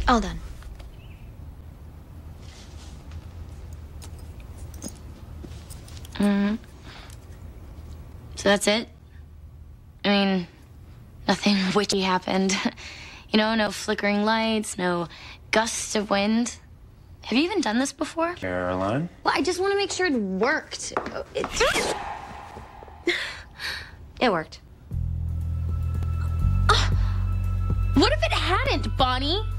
All done. So that's it? I mean, nothing witchy happened. You know, no flickering lights, no gusts of wind. Have you even done this before? Caroline? Well, I just want to make sure it worked. It worked. What if it hadn't, Bonnie?